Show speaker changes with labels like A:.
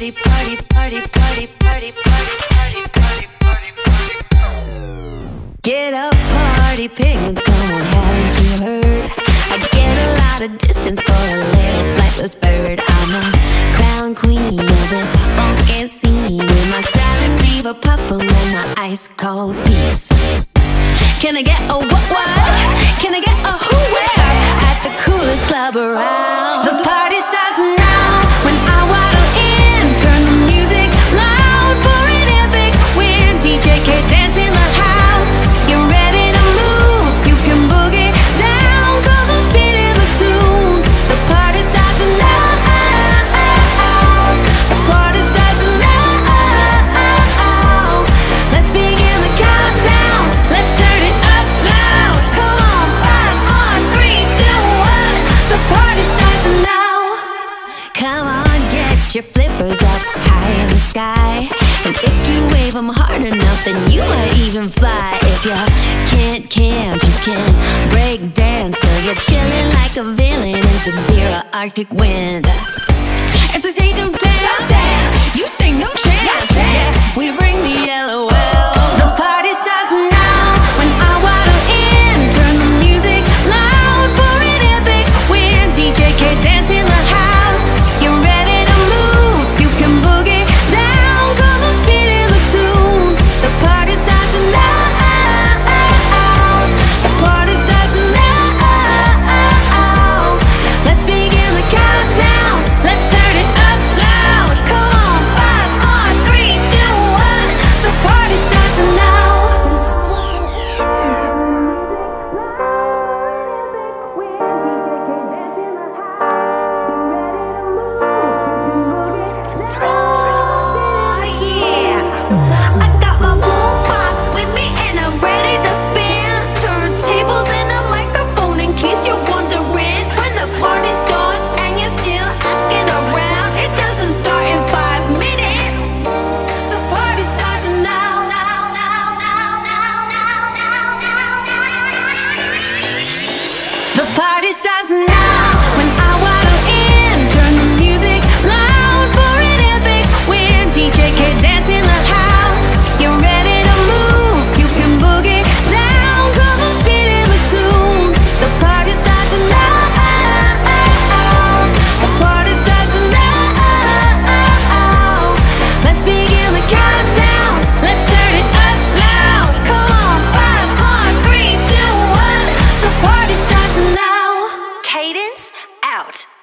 A: party, party, party, party, party, party, party, party, party, party. Get up, party penguins, come on, haven't you heard? I get a lot of distance for a little flightless bird. I'm a crown queen of this funky scene, with my styling diva purple and my ice cold peace. Can I get a what? Can I get a who where? At the coolest club around. The party starts now when I waddle in. Turn the music loud for an epic win. DJ Cadence in the house. You're ready to move. You can boogie down, cause I'm spinning the tunes. The party starts now. The party starts now. Let's begin the countdown. Let's turn it up loud. Come on, 5, 4, 3, 2, 1. The party starts now. Come on, get your flippers up high in the sky. And if you wave them hard enough, then you might even fly. If you can't, you can break dance till you're chilling like a villain in sub-zero Arctic wind. If they say don't dance, you say no chance. Yeah, we bring the LOL. The party starts now when I waddle in. Turn the music loud for an epic win. DJ Cadence in the house. You're ready to move. You can boogie down, cause I'm spinning the tunes. The party starts now. The party starts now. Let's begin the countdown. Let's turn it up loud. Come on, 5, 4, 3, 2, 1. The party starts now. Oh yeah, I got my boombox with me and I'm ready to spin. Turntables and a microphone in case you're wondering. When the party starts and you're still asking around, it doesn't start in 5 minutes. The party starts now. The party starts now when I waddle in. Turn the music loud for an epic win. DJ Cadence in the house. You're ready to move. You can boogie down, cause I'm spinning the tunes. The party starts now. The party starts now. Let's begin the countdown. Let's turn it up loud. Come on, 5, 4, 3, 2, 1. The party starts now. Cadence out.